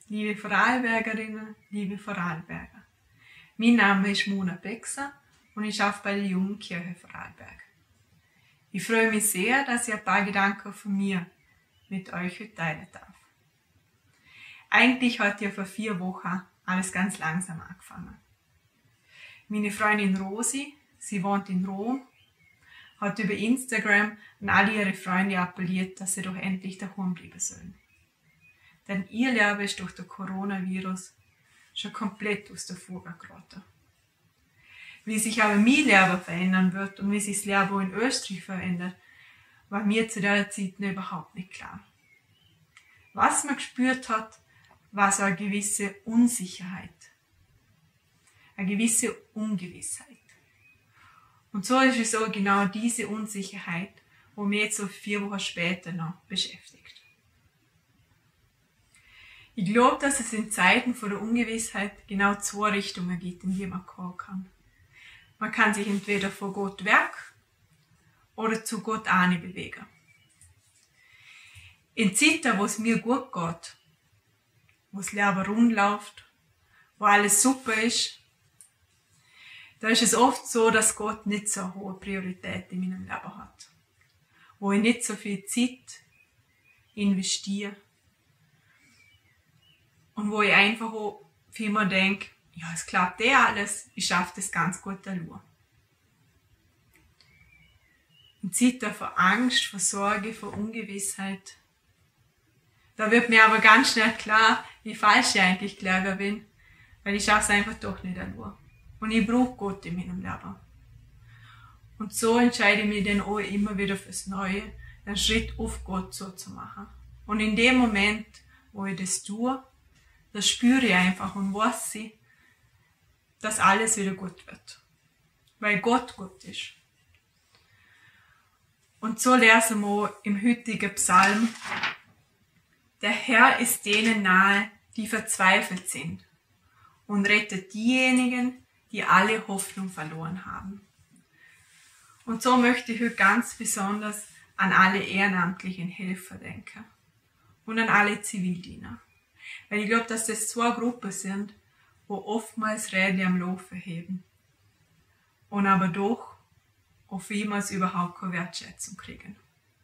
liebe Vorarlbergerinnen, liebe Vorarlberger. Mein Name ist Mona Bexer und ich arbeite bei der Jugendkirche Vorarlberg. Ich freue mich sehr, dass ich ein paar Gedanken von mir mit euch heute teilen darf. Eigentlich hat ja vor 4 Wochen alles ganz langsam angefangen. Meine Freundin Rosi, sie wohnt in Rom, hat über Instagram an alle ihre Freunde appelliert, dass sie doch endlich daheim bleiben sollen. Denn ihr Leben ist durch den Coronavirus schon komplett aus der Fuge geraten. Wie sich aber mein Leben verändern wird und wie sich das Leben in Österreich verändert, war mir zu der Zeit noch überhaupt nicht klar. Was man gespürt hat, war so eine gewisse Unsicherheit, eine gewisse Ungewissheit. Und so ist es auch genau diese Unsicherheit, die mich jetzt so 4 Wochen später noch beschäftigt. Ich glaube, dass es in Zeiten von der Ungewissheit genau 2 Richtungen gibt, in die man gehen kann. Man kann sich entweder von Gott weg oder zu Gott ane bewegen. In Zeiten, wo es mir gut geht, wo das Leben rund läuft, wo alles super ist, da ist es oft so, dass Gott nicht so eine hohe Priorität in meinem Leben hat. Wo ich nicht so viel Zeit investiere. Und wo ich einfach auch vielmehr denke, ja, es klappt alles, ich schaffe das ganz gut allein. In Zeiten von Angst, von Sorge, von Ungewissheit, da wird mir aber ganz schnell klar, wie falsch ich eigentlich Kläger bin, weil ich schaffe es einfach doch nicht allein. Und ich brauche Gott in meinem Leben. Und so entscheide ich mich dann auch immer wieder fürs Neue, einen Schritt auf Gott so zu machen. Und in dem Moment, wo ich das tue, das spüre ich einfach und weiß ich, dass alles wieder gut wird. Weil Gott gut ist. Und so lesen wir im heutigen Psalm: Der Herr ist denen nahe, die verzweifelt sind, und rettet diejenigen, die alle Hoffnung verloren haben. Und so möchte ich heute ganz besonders an alle ehrenamtlichen Helfer denken und an alle Zivildiener. Weil ich glaube, dass das 2 Gruppen sind, wo oftmals Räder am Laufen heben und aber doch oftmals überhaupt keine Wertschätzung kriegen.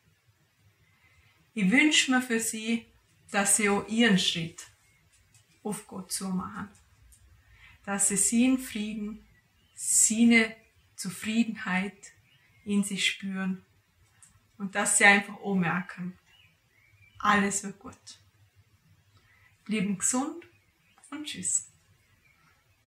Ich wünsche mir für sie, dass sie auch ihren Schritt auf Gott zu machen. Dass sie seinen Frieden, seine Zufriedenheit in sich spüren und dass sie einfach auch merken, alles wird gut. Bleiben gesund und tschüss.